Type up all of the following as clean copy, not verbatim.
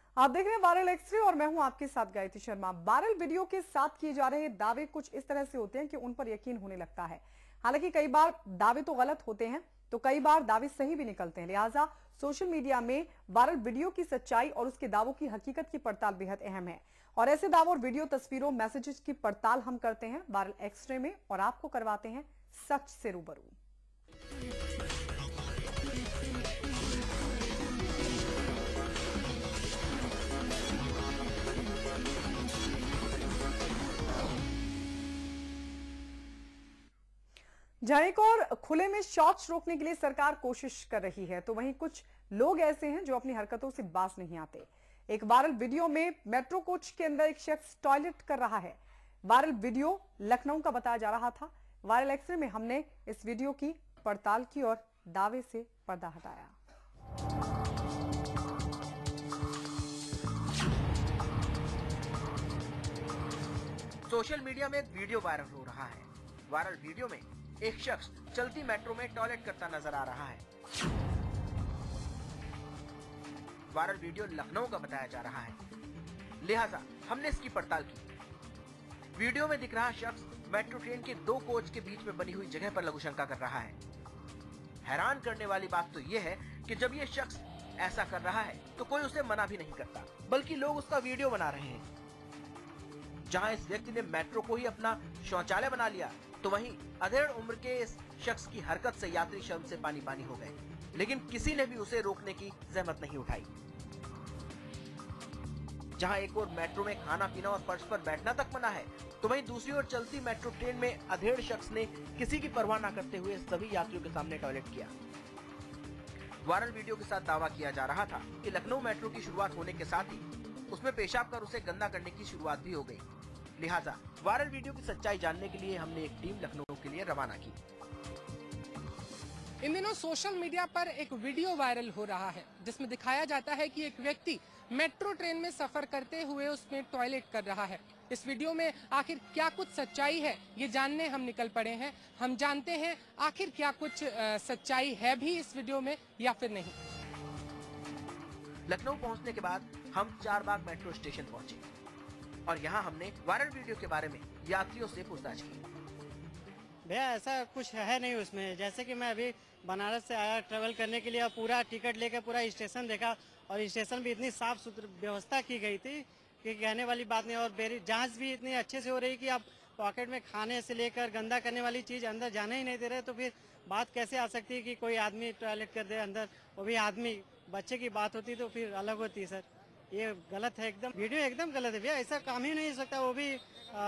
आप देख रहे हैं वायरल एक्सरे और मैं हूं आपके साथ गायत्री शर्मा। वायरल वीडियो के साथ किए जा रहे दावे कुछ इस तरह से होते हैं कि उन पर यकीन होने लगता है। हालांकि कई बार दावे तो गलत होते हैं तो कई बार दावे सही भी निकलते हैं। लिहाजा सोशल मीडिया में वायरल वीडियो की सच्चाई और उसके दावों की हकीकत की पड़ताल बेहद अहम है। और ऐसे दावों और वीडियो तस्वीरों मैसेजेस की पड़ताल हम करते हैं वायरल एक्सरे में और आपको करवाते हैं सच से रूबरू। जाने को और खुले में शौच रोकने के लिए सरकार कोशिश कर रही है, तो वहीं कुछ लोग ऐसे हैं जो अपनी हरकतों से बाज नहीं आते। एक वायरल वीडियो में मेट्रो कोच के अंदर एक शख्स टॉयलेट कर रहा है। वायरल वीडियो लखनऊ का बताया जा रहा था। वायरल एक्सरे में हमने इस वीडियो की पड़ताल की और दावे से पर्दा हटाया। सोशल मीडिया में एक वीडियो वायरल हो रहा है। वायरल वीडियो में एक शख्स चलती मेट्रो में टॉयलेट करता नजर आ रहा है। वायरल वीडियो लखनऊ का बताया जा रहा है, लिहाजा हमने इसकी पड़ताल की। वीडियो में दिख रहा शख्स मेट्रो ट्रेन के दो कोच के बीच में बनी हुई जगह पर लघुशंका कर रहा है। हैरान करने वाली बात तो यह है कि जब ये शख्स ऐसा कर रहा है तो कोई उसे मना भी नहीं करता, बल्कि लोग उसका वीडियो बना रहे हैं। जहां इस व्यक्ति ने मेट्रो को ही अपना शौचालय बना लिया, तो वहीं अधेड़ उम्र के इस शख्स की हरकत से यात्री शर्म से पानी पानी हो गए, लेकिन किसी ने भी उसे रोकने की जहमत नहीं उठाई। जहां एक ओर मेट्रो में खाना पीना और फर्श पर बैठना तक मना है, तो वहीं दूसरी ओर चलती मेट्रो ट्रेन में अधेड़ शख्स ने किसी की परवाह न करते हुए सभी यात्रियों के सामने टॉयलेट किया। वायरल वीडियो के साथ दावा किया जा रहा था कि लखनऊ मेट्रो की शुरुआत होने के साथ ही उसमें पेशाब कर उसे गंदा करने की शुरुआत भी हो गई। लिहाजा वायरल वीडियो की सच्चाई जानने के लिए हमने एक टीम लखनऊ के लिए रवाना की। इन दिनों सोशल मीडिया पर एक वीडियो वायरल हो रहा है जिसमें दिखाया जाता है कि एक व्यक्ति मेट्रो ट्रेन में सफर करते हुए उसमें टॉयलेट कर रहा है। इस वीडियो में आखिर क्या कुछ सच्चाई है, ये जानने हम निकल पड़े हैं। हम जानते हैं आखिर क्या कुछ सच्चाई है भी इस वीडियो में या फिर नहीं। लखनऊ पहुंचने के बाद हम चारबाग मेट्रो स्टेशन पहुंचे और यहाँ हमने वायरल वीडियो के बारे में यात्रियों से पूछताछ की। भैया ऐसा कुछ है नहीं उसमें। जैसे कि मैं अभी बनारस से आया ट्रेवल करने के लिए, पूरा टिकट लेकर पूरा स्टेशन देखा और स्टेशन भी इतनी साफ सुथरी व्यवस्था की गई थी कि कहने वाली बात नहीं। और मेरी जांच भी इतनी अच्छे से हो रही कि आप पॉकेट में खाने से लेकर गंदा करने वाली चीज अंदर जाने ही नहीं दे रहे, तो फिर बात कैसे आ सकती है कि कोई आदमी टॉयलेट कर दे अंदर, वो भी आदमी। बच्चे की बात होती तो फिर अलग होती। सर ये गलत है एकदम, वीडियो एकदम गलत है भैया। ऐसा काम ही नहीं हो सकता, वो भी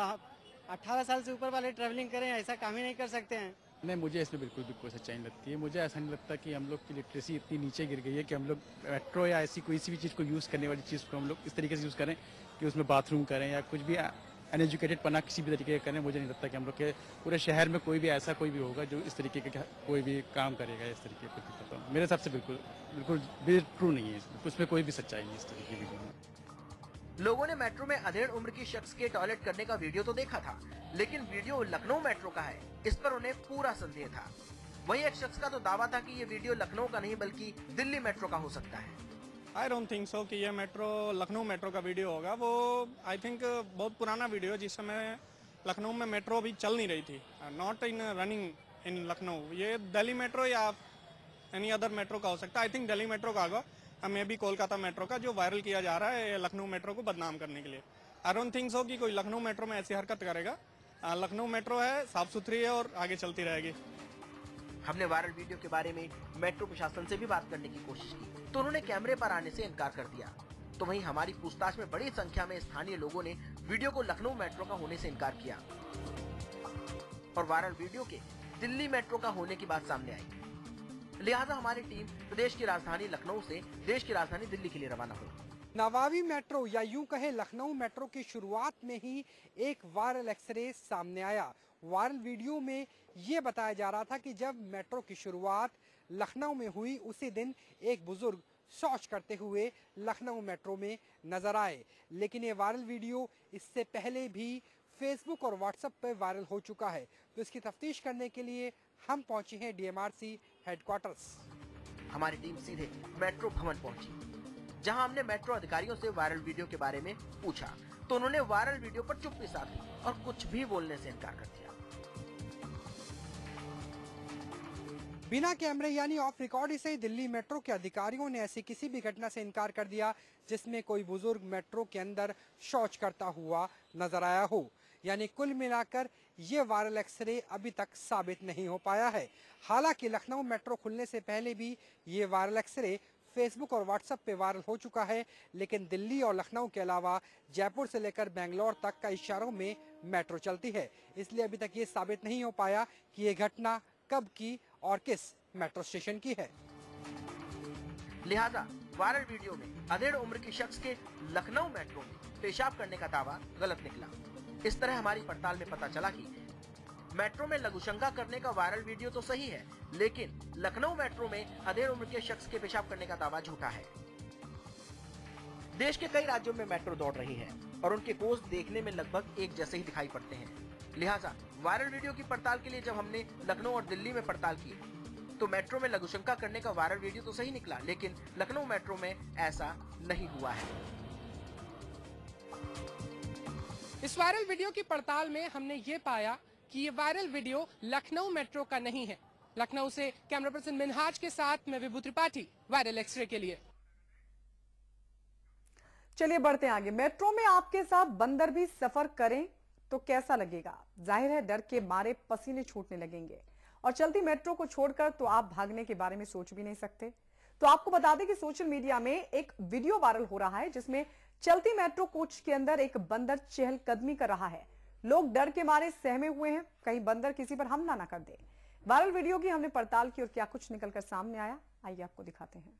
18 साल से ऊपर वाले ट्रैवलिंग करें, ऐसा काम ही नहीं कर सकते हैं। नहीं, मुझे इसमें बिल्कुल भी कोई सच्चाई नहीं लगती है। मुझे ऐसा नहीं लगता कि हम लोग की लिटरेसी इतनी नीचे गिर गई है कि हम लोग मेट्रो या ऐसी कोई सी भी चीज़ को यूज़ करने वाली चीज़ को हम लोग इस तरीके से यूज़ करें कि उसमें बाथरूम करें या कुछ भी अनएजुकेटेड पना किसी भी तरीके का करें। मुझे नहीं लगता कि हम लोग के पूरे शहर में कोई भी ऐसा कोई भी होगा जो इस तरीके का कोई भी काम करेगा इस तरीके का। दिक्कत है मेरे हिसाब से बिल्कुल भी ट्रू नहीं है, उसमें कोई भी सच्चाई नहीं इस तरीके की। लोगों ने मेट्रो में अधेड़ उम्र की शख्स के टॉयलेट करने का वीडियो तो देखा था, लेकिन वीडियो लखनऊ मेट्रो का है, इस पर उन्हें पूरा संदेह था। वहीं एक शख्स का तो दावा था कि ये वीडियो लखनऊ का नहीं बल्कि दिल्ली मेट्रो का हो सकता है। आई डोंट थिंक सो कि ये मेट्रो लखनऊ मेट्रो का वीडियो होगा। वो आई थिंक बहुत पुराना वीडियो है, जिस समय लखनऊ में मेट्रो अभी चल नहीं रही थी, not in running in Lucknow. ये दिल्ली मेट्रो या एनी अदर मेट्रो का हो सकता है। आई थिंक दिल्ली मेट्रो का होगा, मे बी कोलकाता मेट्रो का, जो वायरल किया जा रहा है लखनऊ मेट्रो को बदनाम करने के लिए। आई डोंट थिंक सो कि कोई लखनऊ मेट्रो में ऐसी हरकत करेगा। लखनऊ मेट्रो है, साफ सुथरी है और आगे चलती रहेगी। हमने वायरल वीडियो के बारे में मेट्रो प्रशासन से भी बात करने की कोशिश की, तो उन्होंने कैमरे पर आने से इनकार कर दिया। तो वहीं हमारी पूछताछ में बड़ी संख्या में स्थानीय लोगों ने वीडियो को लखनऊ मेट्रो का होने से इनकार किया और वायरल वीडियो के दिल्ली मेट्रो का होने की बात सामने आई। लिहाजा हमारी टीम प्रदेश की राजधानी लखनऊ से देश की राजधानी दिल्ली के लिए रवाना हुई। नवाबी मेट्रो या यूं कहे लखनऊ मेट्रो की शुरुआत में ही एक वायरल एक्सरे सामने आया। वायरल वीडियो में ये बताया जा रहा था कि जब मेट्रो की शुरुआत लखनऊ में हुई, उसी दिन एक बुजुर्ग शौच करते हुए लखनऊ मेट्रो में नजर आए। लेकिन ये वायरल वीडियो इससे पहले भी फेसबुक और व्हाट्सएप पर वायरल हो चुका है। तो इसकी तफ्तीश करने के लिए हम पहुंचे हैं डीएमआरसी हेडक्वार्टर्स। हमारी टीम सीधे मेट्रो भवन पहुंची। जहां हमने मेट्रो अधिकारियों से वायरल वीडियो के बारे में पूछा तो उन्होंने वायरल वीडियो पर चुप्पी साध ली और कुछ भी बोलने से इनकार कर दिया। बिना कैमरे यानी ऑफ रिकॉर्ड से दिल्ली मेट्रो के अधिकारियों ने ऐसी किसी भी घटना से इनकार कर दिया जिसमें कोई बुजुर्ग मेट्रो के अंदर शौच करता हुआ नजर आया हो। यानी कुल मिलाकर ये वायरल एक्सरे अभी तक साबित नहीं हो पाया है। हालांकि लखनऊ मेट्रो खुलने से पहले भी ये वायरल एक्सरे फेसबुक और व्हाट्सएप पे वायरल हो चुका है, लेकिन दिल्ली और लखनऊ के अलावा जयपुर से लेकर बेंगलोर तक कई शहरों में मेट्रो चलती है। इसलिए अभी तक ये साबित नहीं हो पाया कि ये घटना कब की और किस मेट्रो स्टेशन की है। लिहाजा वायरल वीडियो में अधेड़ उम्र के शख्स के लखनऊ मेट्रो में पेशाब करने का दावा गलत निकला। इस तरह हमारी पड़ताल में पता चला कि मेट्रो में लघुशंका करने का वायरल वीडियो तो सही है, लेकिन लखनऊ मेट्रो में अधेड़ उम्र के शख्स के पेशाब करने का दावा झूठा है। देश के कई राज्यों में मेट्रो दौड़ रही है और उनके कोच देखने में लगभग एक जैसे ही दिखाई पड़ते हैं। लिहाजा वायरल वीडियो की पड़ताल के लिए जब हमने लखनऊ और दिल्ली में पड़ताल की तो मेट्रो में लघुशंका करने का वायरल वीडियो तो सही निकला, लेकिन लखनऊ मेट्रो में ऐसा नहीं हुआ है। इस वायरल वीडियो की पड़ताल में हमने ये पाया कि ये वायरल वीडियो लखनऊ मेट्रो का नहीं है। लखनऊ से कैमरा पर्सन मिनहाज के साथ मैं विभू त्रिपाठी, वायरल एक्सरे के लिए। चलिए बढ़ते हैं आगे। मेट्रो में आपके साथ बंदर भी सफर करें तो कैसा लगेगा? जाहिर है डर के मारे पसीने छूटने लगेंगे और चलती मेट्रो को छोड़कर तो आप भागने के बारे में सोच भी नहीं सकते। तो आपको बता दें कि सोशल मीडिया में एक वीडियो वायरल हो रहा है जिसमें चलती मेट्रो कोच के अंदर एक बंदर चहलकदमी कर रहा है। लोग डर के मारे सहमे हुए हैं, कहीं बंदर किसी पर हमला ना कर दे। वायरल वीडियो की हमने पड़ताल की और क्या कुछ निकलकर सामने आया, आइए आपको दिखाते हैं।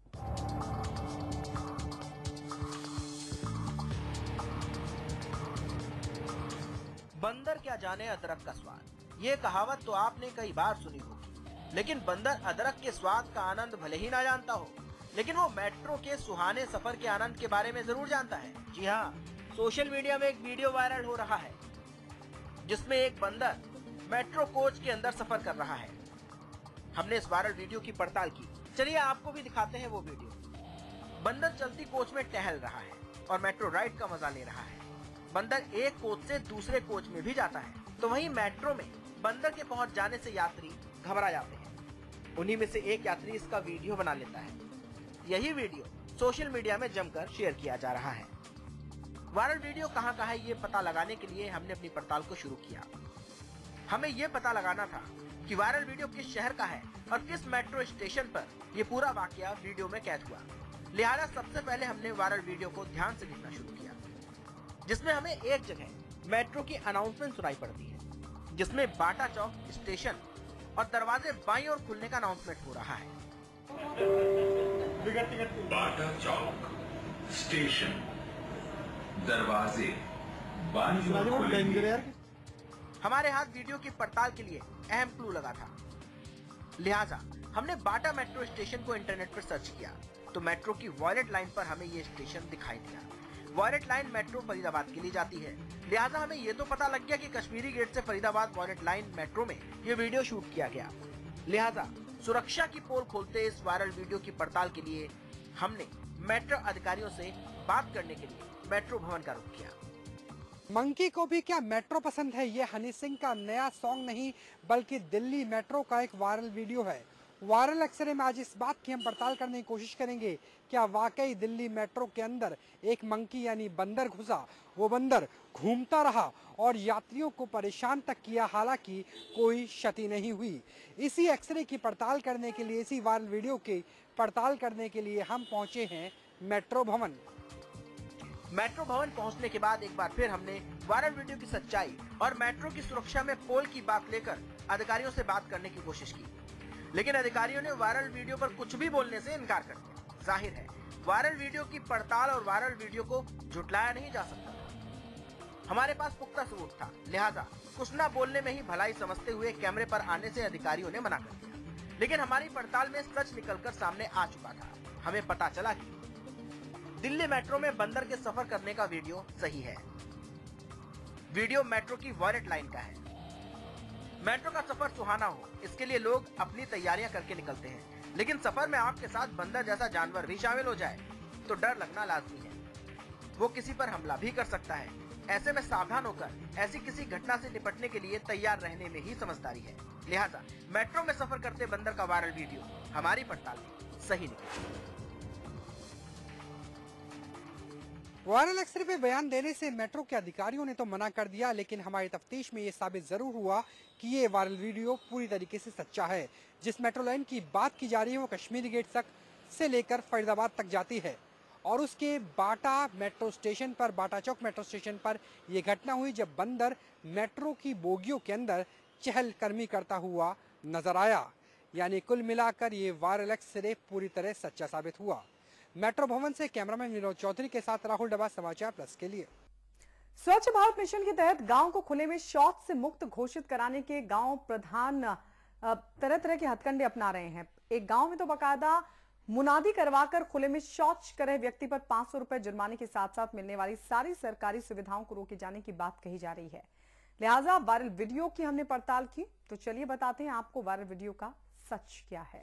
बंदर क्या जाने अदरक का स्वाद, ये कहावत तो आपने कई बार सुनी होगी, लेकिन बंदर अदरक के स्वाद का आनंद भले ही ना जानता हो, लेकिन वो मेट्रो के सुहाने सफर के आनंद के बारे में जरूर जानता है। जी हाँ, सोशल मीडिया में एक वीडियो वायरल हो रहा है जिसमें एक बंदर मेट्रो कोच के अंदर सफर कर रहा है। हमने इस वायरल वीडियो की पड़ताल की, चलिए आपको भी दिखाते हैं वो वीडियो। बंदर चलती कोच में टहल रहा है और मेट्रो राइड का मजा ले रहा है। बंदर एक कोच से दूसरे कोच में भी जाता है, तो वहीं मेट्रो में बंदर के पहुंच जाने से यात्री घबरा जाते हैं। उन्हीं में से एक यात्री इसका वीडियो बना लेता है। यही वीडियो सोशल मीडिया में जमकर शेयर किया जा रहा है। वायरल वीडियो कहां का है ये पता लगाने के लिए हमने अपनी पड़ताल को शुरू किया। हमें ये पता लगाना था कि वायरल वीडियो किस शहर का है और किस मेट्रो स्टेशन पर ये पूरा वाकया वीडियो में कैद हुआ। लिहाजा सबसे पहले हमने वायरल वीडियो को ध्यान से देखना शुरू किया, जिसमें हमें एक जगह मेट्रो की अनाउंसमेंट सुनाई पड़ती है जिसमें बाटा चौक स्टेशन और दरवाजे बाईं ओर खुलने का अनाउंसमेंट हो रहा है। बाटा चौक स्टेशन, दरवाजे बाईं ओर खुलेंगे। हमारे हाथ वीडियो की पड़ताल के लिए अहम क्लू लगा था, लिहाजा हमने बाटा मेट्रो स्टेशन को इंटरनेट पर सर्च किया तो मेट्रो की वॉयलेट लाइन पर हमें ये स्टेशन दिखाई दिया। वॉयलेट लाइन मेट्रो फरीदाबाद के लिए जाती है, लिहाजा हमें ये तो पता लग गया कि कश्मीरी गेट से फरीदाबाद वॉयलेट लाइन मेट्रो में ये वीडियो शूट किया गया। लिहाजा सुरक्षा की पोल खोलते इस वायरल वीडियो की पड़ताल के लिए हमने मेट्रो अधिकारियों से बात करने के लिए मेट्रो भवन का रुख किया। मंकी को भी क्या मेट्रो पसंद है, ये हनी सिंह का नया सॉन्ग नहीं बल्कि दिल्ली मेट्रो का एक वायरल वीडियो है। वायरल एक्सरे में आज इस बात की हम पड़ताल करने की कोशिश करेंगे, क्या वाकई दिल्ली मेट्रो के अंदर एक मंकी यानी बंदर घुसा, वो बंदर घूमता रहा और यात्रियों को परेशान तक किया, हालांकि कोई क्षति नहीं हुई। इसी एक्सरे की पड़ताल करने के लिए, इसी वायरल वीडियो की पड़ताल करने के लिए हम पहुंचे हैं मेट्रो भवन। मेट्रो भवन पहुंचने के बाद एक बार फिर हमने वायरल वीडियो की सच्चाई और मेट्रो की सुरक्षा में पोल की बात लेकर अधिकारियों से बात करने की कोशिश की, लेकिन अधिकारियों ने वायरल वीडियो पर कुछ भी बोलने से इनकार कर दिया। जाहिर है वायरल वीडियो की पड़ताल और वायरल वीडियो को झुटलाया नहीं जा सकता। हमारे पास पुख्ता सबूत था, लिहाजा कुछ न बोलने में ही भलाई समझते हुए कैमरे पर आने से अधिकारियों ने मना कर दिया। लेकिन हमारी पड़ताल में सच निकलकर सामने आ चुका था। हमें पता चला कि दिल्ली मेट्रो में बंदर के सफर करने का वीडियो सही है। वीडियो मेट्रो की वॉयलेट लाइन का है। मेट्रो का सफर सुहाना हो, इसके लिए लोग अपनी तैयारियां करके निकलते हैं, लेकिन सफर में आपके साथ बंदर जैसा जानवर भी शामिल हो जाए तो डर लगना लाजमी है। वो किसी पर हमला भी कर सकता है। ऐसे में सावधान होकर ऐसी किसी घटना से निपटने के लिए तैयार रहने में ही समझदारी है। लिहाजा मेट्रो में सफर करते बंदर का वायरल वीडियो हमारी पड़ताल में सही निकला। वायरल एक्सरे पे बयान देने से मेट्रो के अधिकारियों ने तो मना कर दिया, लेकिन हमारी तफ्तीश में ये साबित जरूर हुआ कि ये वायरल वीडियो पूरी तरीके से सच्चा है। जिस मेट्रो लाइन की बात की जा रही है वो कश्मीरी गेट तक से लेकर फरीदाबाद तक जाती है और उसके बाटा मेट्रो स्टेशन पर, बाटा चौक मेट्रो स्टेशन पर यह घटना हुई जब बंदर मेट्रो की बोगियों के अंदर चहलकदमी करता हुआ नजर आया। यानी कुल मिलाकर ये वायरल एक्सरे पूरी तरह सच्चा साबित हुआ। मेट्रो भवन से कैमरामैन विनोद चौधरी के साथ राहुल डबा, समाचार प्लस के लिए। स्वच्छ भारत मिशन के तहत गांव को खुले में शौच से मुक्त घोषित कराने के गांव प्रधान तरह तरह के हथकंडे अपना रहे हैं। एक गांव में तो बाकायदा मुनादी करवाकर खुले में शौच करे व्यक्ति पर 500 रुपए जुर्माने के साथ साथ मिलने वाली सारी सरकारी सुविधाओं को रोके जाने की बात कही जा रही है। लिहाजा वायरल वीडियो की हमने पड़ताल की, तो चलिए बताते हैं आपको वायरल वीडियो का सच क्या है।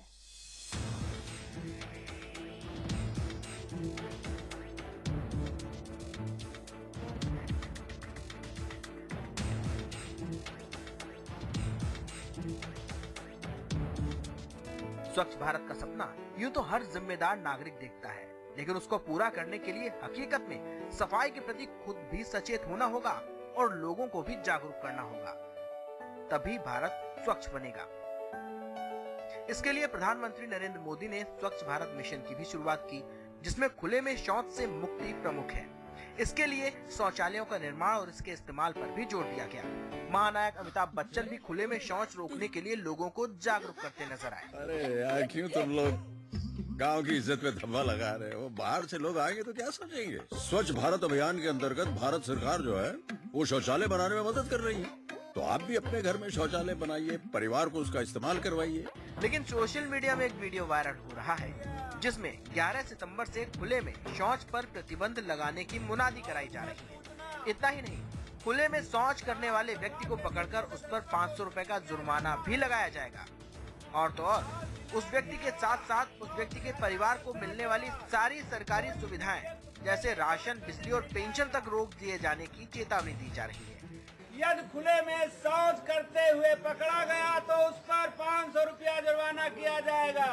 स्वच्छ भारत का सपना यूं तो हर जिम्मेदार नागरिक देखता है, लेकिन उसको पूरा करने के लिए हकीकत में सफाई के प्रति खुद भी सचेत होना होगा और लोगों को भी जागरूक करना होगा, तभी भारत स्वच्छ बनेगा। इसके लिए प्रधानमंत्री नरेंद्र मोदी ने स्वच्छ भारत मिशन की भी शुरुआत की, जिसमें खुले में शौच से मुक्ति प्रमुख है। इसके लिए शौचालयों का निर्माण और इसके इस्तेमाल पर भी जोर दिया गया। महानायक अमिताभ बच्चन भी खुले में शौच रोकने के लिए लोगों को जागरूक करते नजर आए। अरे यार, क्यों तुम लोग गांव की इज्जत पे धब्बा लगा रहे हो? बाहर से लोग आएंगे तो क्या सोचेंगे? स्वच्छ भारत अभियान के अंतर्गत भारत सरकार जो है वो शौचालय बनाने में मदद कर रही है, तो आप भी अपने घर में शौचालय बनाइए, परिवार को उसका इस्तेमाल करवाइए। लेकिन सोशल मीडिया में एक वीडियो वायरल हो रहा है जिसमें 11 सितंबर से खुले में शौच पर प्रतिबंध लगाने की मुनादी कराई जा रही है। इतना ही नहीं, खुले में शौच करने वाले व्यक्ति को पकड़कर उस पर 500 रुपए का जुर्माना भी लगाया जाएगा। और तो और उस व्यक्ति के साथ साथ उस व्यक्ति के परिवार को मिलने वाली सारी सरकारी सुविधाएं जैसे राशन, बिजली और पेंशन तक रोक दिए जाने की चेतावनी दी जा रही है। यदि खुले में शौच करते हुए पकड़ा गया तो उस पर 500 रुपया जुर्माना किया जाएगा।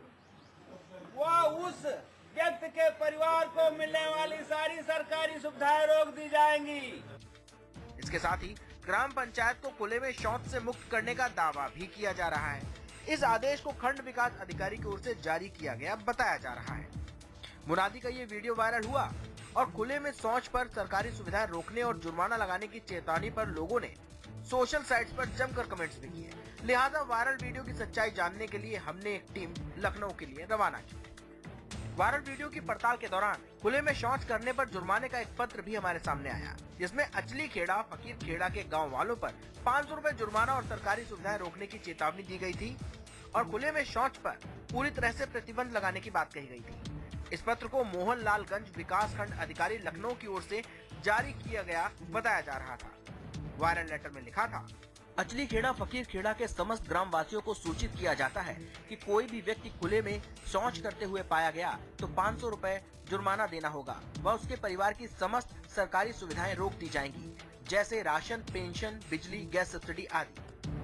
वह उस व्यक्ति के परिवार को मिलने वाली सारी सरकारी सुविधाएं रोक दी जाएंगी। इसके साथ ही ग्राम पंचायत को खुले में शौच से मुक्त करने का दावा भी किया जा रहा है। इस आदेश को खंड विकास अधिकारी की ओर से जारी किया गया बताया जा रहा है। मुनादी का ये वीडियो वायरल हुआ और खुले में शौच पर सरकारी सुविधाएं रोकने और जुर्माना लगाने की चेतावनी पर लोगों ने सोशल साइट्स पर जमकर कमेंट्स भी किए। लिहाजा वायरल वीडियो की सच्चाई जानने के लिए हमने एक टीम लखनऊ के लिए रवाना की। वायरल वीडियो की पड़ताल के दौरान खुले में शौच करने पर जुर्माने का एक पत्र भी हमारे सामने आया, जिसमें अचली खेड़ा, फकीर खेड़ा के गांव वालों पर 500 रुपए जुर्माना और सरकारी सुविधाएं रोकने की चेतावनी दी गई थी और खुले में शौच पर पूरी तरह से प्रतिबंध लगाने की बात कही गई थी। इस पत्र को मोहनलालगंज विकास खंड अधिकारी लखनऊ की ओर से जारी किया गया बताया जा रहा था। वायरल लेटर में लिखा था, अचली खेड़ा, फकीर खेड़ा के समस्त ग्राम वासियों को सूचित किया जाता है कि कोई भी व्यक्ति खुले में शौच करते हुए पाया गया तो 500 रुपए जुर्माना देना होगा व उसके परिवार की समस्त सरकारी सुविधाएं रोक दी जाएंगी, जैसे राशन, पेंशन, बिजली, गैस सब्सिडी आदि।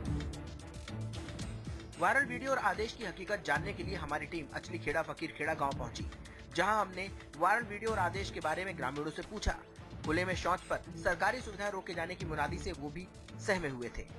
वायरल वीडियो और आदेश की हकीकत जानने के लिए हमारी टीम अचली खेड़ा, फकीर खेड़ा गाँव पहुँची, जहाँ हमने वायरल वीडियो और आदेश के बारे में ग्रामीणों से पूछा। खुले में शौच पर सरकारी सुविधाएं रोके जाने की मुनादी से वो भी सहमे हुए थे।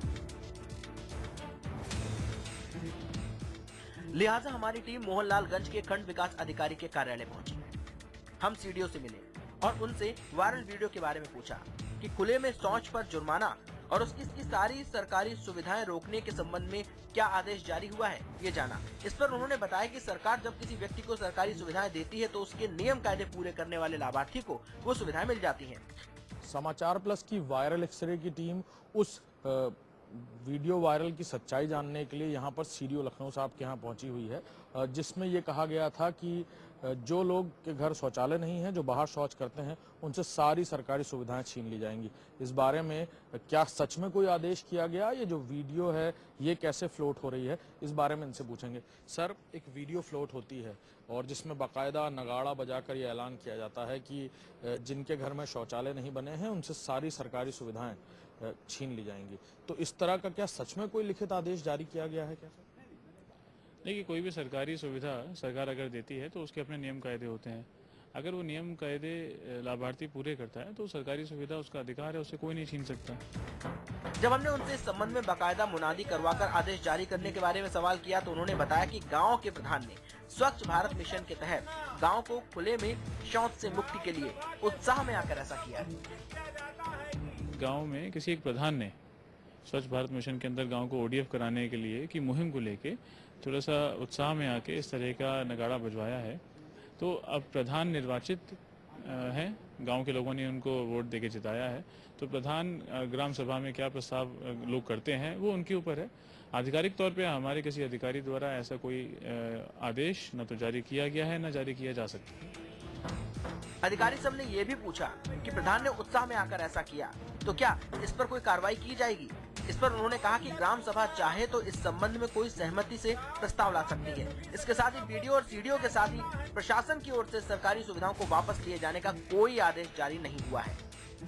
लिहाजा हमारी टीम मोहनलालगंज के खंड विकास अधिकारी के कार्यालय पहुंची। हम सीडीओ से मिले और उनसे वायरल वीडियो के बारे में पूछा कि खुले में शौच पर जुर्माना और उसकी सारी सरकारी सुविधाएं रोकने के संबंध में क्या आदेश जारी हुआ है, ये जाना। इस पर उन्होंने बताया कि सरकार जब किसी व्यक्ति को सरकारी सुविधाएं देती है तो उसके नियम कायदे पूरे करने वाले लाभार्थी को वो सुविधाएं मिल जाती हैं। समाचार प्लस की वायरल एक्सरे की टीम उस वीडियो वायरल की सच्चाई जानने के लिए यहाँ पर सीडीओ लखनऊ साहब के यहाँ पहुँची हुई है, जिसमें ये कहा गया था कि जो लोग के घर शौचालय नहीं है, जो बाहर शौच करते हैं, उनसे सारी सरकारी सुविधाएं छीन ली जाएंगी। इस बारे में क्या सच में कोई आदेश किया गया? ये जो वीडियो है ये कैसे फ्लोट हो रही है, इस बारे में इनसे पूछेंगे। सर, एक वीडियो फ्लोट होती है और जिसमें बाकायदा नगाड़ा बजाकर ये ऐलान किया जाता है कि जिनके घर में शौचालय नहीं बने हैं उनसे सारी सरकारी सुविधाएं छीन ली जाएंगी। तो इस तरह का क्या सच में कोई लिखित आदेश जारी किया गया है क्या? देखिए, कोई भी सरकारी सुविधा सरकार अगर देती है तो उसके अपने नियम कायदे होते हैं। अगर वो नियम कायदे लाभार्थी पूरे करता है तो सरकारी सुविधा उसका अधिकार है, उसे कोई नहीं छीन सकता। जब हमने उनसे इस संबंध में बाकायदा मुनादी करवाकर आदेश जारी करने के बारे में सवाल किया तो उन्होंने बताया कि गांव के प्रधान ने स्वच्छ भारत मिशन के तहत गांव को खुले में शौच से मुक्ति के लिए उत्साह में आकर ऐसा किया है। गाँव में किसी एक प्रधान ने स्वच्छ भारत मिशन के अंदर गाँव को ODF कराने के लिए की मुहिम को लेके थोड़ा सा उत्साह में आके इस तरह का नगाड़ा बजवाया है। तो अब प्रधान निर्वाचित हैं, गांव के लोगों ने उनको वोट देके जिताया है, तो प्रधान ग्राम सभा में क्या प्रस्ताव लोग करते हैं वो उनके ऊपर है। आधिकारिक तौर पे हमारे किसी अधिकारी द्वारा ऐसा कोई आदेश न तो जारी किया गया है न जारी किया जा सकता है। अधिकारी सब ने ये भी पूछा कि प्रधान ने उत्साह में आकर ऐसा किया तो क्या इस पर कोई कार्रवाई की जाएगी। इस पर उन्होंने कहा कि ग्राम सभा चाहे तो इस संबंध में कोई सहमति से प्रस्ताव ला सकती है। इसके साथ ही BDO और CDO के साथ ही प्रशासन की ओर से सरकारी सुविधाओं को वापस लिए जाने का कोई आदेश जारी नहीं हुआ है।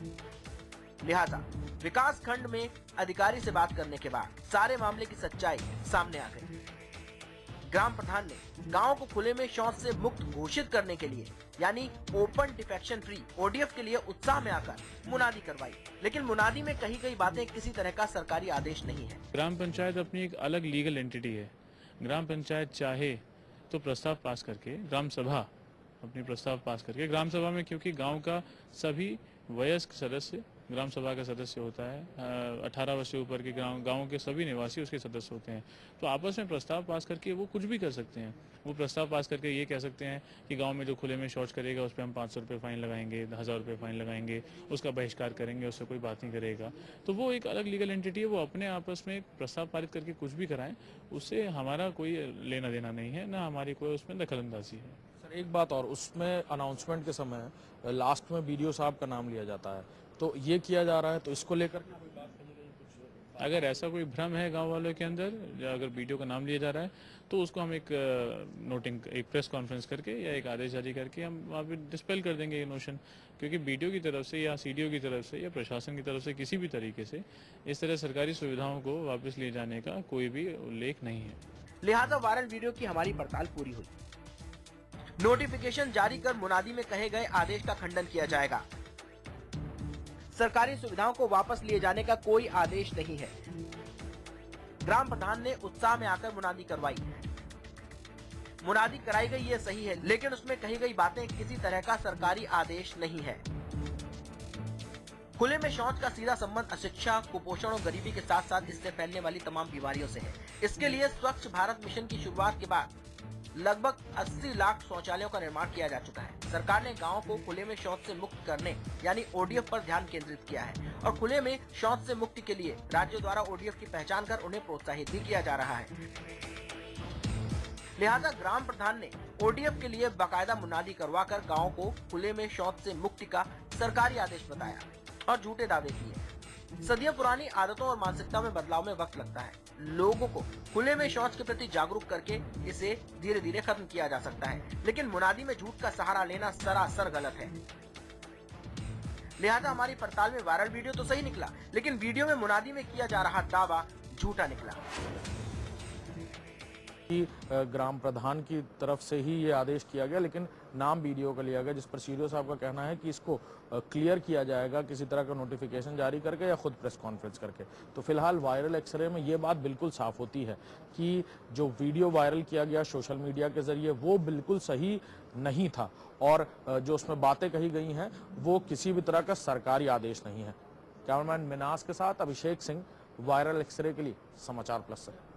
लिहाजा विकास खंड में अधिकारी से बात करने के बाद सारे मामले की सच्चाई सामने आ गई। ग्राम प्रधान ने गांव को खुले में शौच से मुक्त घोषित करने के लिए यानी ओपन डिफेक्शन फ्री ODF के लिए उत्साह में आकर मुनादी करवाई, लेकिन मुनादी में कही गई बातें किसी तरह का सरकारी आदेश नहीं है। ग्राम पंचायत अपनी एक अलग लीगल एंटिटी है। ग्राम पंचायत चाहे तो प्रस्ताव पास करके, ग्राम सभा अपनी प्रस्ताव पास करके, ग्राम सभा में क्योंकि गाँव का सभी वयस्क सदस्य ग्राम सभा का सदस्य होता है, 18 वर्ष से ऊपर के गाँव के सभी निवासी उसके सदस्य होते हैं, तो आपस में प्रस्ताव पास करके वो कुछ भी कर सकते हैं। वो प्रस्ताव पास करके ये कह सकते हैं कि गांव में जो खुले में शौच करेगा उस पर हम 500 रुपये फाइन लगाएंगे, 1000 रुपये फाइन लगाएंगे, उसका बहिष्कार करेंगे, उससे कोई बात नहीं करेगा। तो वो एक अलग लीगल एंटिटी है, वो अपने आपस में प्रस्ताव पारित करके कुछ भी कराएं, उससे हमारा कोई लेना देना नहीं है, ना हमारी कोई उसमें दखलंदाजी है। सर, एक बात और, उसमें अनाउंसमेंट के समय लास्ट में BDO साहब का नाम लिया जाता है, तो ये किया जा रहा है, तो इसको लेकर कोई बात कही गई कुछ? अगर ऐसा कोई भ्रम है गांव वालों के अंदर या अगर BDO का नाम लिया जा रहा है तो उसको हम एक प्रेस कॉन्फ्रेंस करके या एक आदेश जारी करके हम वहाँ पे डिस्पेल कर देंगे ये नोशन, क्योंकि BDO की तरफ से या CDO की तरफ से या प्रशासन की तरफ से किसी भी तरीके से इस तरह सरकारी सुविधाओं को वापस लिए जाने का कोई भी उल्लेख नहीं है। लिहाजा वायरल वीडियो की हमारी पड़ताल पूरी हुई। नोटिफिकेशन जारी कर मुनादी में कहे गए आदेश का खंडन किया जाएगा। सरकारी सुविधाओं को वापस लिए जाने का कोई आदेश नहीं है। ग्राम प्रधान ने उत्साह में आकर मुनादी करवाई। मुनादी कराई गई ये सही है, लेकिन उसमें कही गई बातें किसी तरह का सरकारी आदेश नहीं है। खुले में शौच का सीधा संबंध अशिक्षा, कुपोषण और गरीबी के साथ साथ इससे फैलने वाली तमाम बीमारियों से है। इसके लिए स्वच्छ भारत मिशन की शुरुआत के बाद लगभग 80 लाख शौचालयों का निर्माण किया जा चुका है। सरकार ने गांव को खुले में शौच से मुक्त करने यानी ODF पर ध्यान केंद्रित किया है और खुले में शौच से मुक्ति के लिए राज्यों द्वारा ODF की पहचान कर उन्हें प्रोत्साहित भी किया जा रहा है। लिहाजा ग्राम प्रधान ने ODF के लिए बाकायदा मुनादी करवाकर गाँव को खुले में शौच से मुक्ति का सरकारी आदेश बताया और झूठे दावे किए। सदियों पुरानी आदतों और मानसिकता में बदलाव में वक्त लगता है। लोगों को खुले में शौच के प्रति जागरूक करके इसे धीरे धीरे खत्म किया जा सकता है, लेकिन मुनादी में झूठ का सहारा लेना सरासर गलत है। लिहाजा हमारी पड़ताल में वायरल वीडियो तो सही निकला, लेकिन वीडियो में मुनादी में किया जा रहा दावा झूठा निकला। ग्राम प्रधान की तरफ से ही ये आदेश किया गया, लेकिन नाम BDO का लिया गया, जिस पर CDO साहब का कहना है कि इसको क्लियर किया जाएगा किसी तरह का नोटिफिकेशन जारी करके या खुद प्रेस कॉन्फ्रेंस करके। तो फिलहाल वायरल एक्सरे में ये बात बिल्कुल साफ होती है कि जो वीडियो वायरल किया गया सोशल मीडिया के जरिए वो बिल्कुल सही नहीं था और जो उसमें बातें कही गई हैं वो किसी भी तरह का सरकारी आदेश नहीं है। कैमरामैन मिनास के साथ अभिषेक सिंह, वायरल एक्सरे के लिए समाचार प्लस से।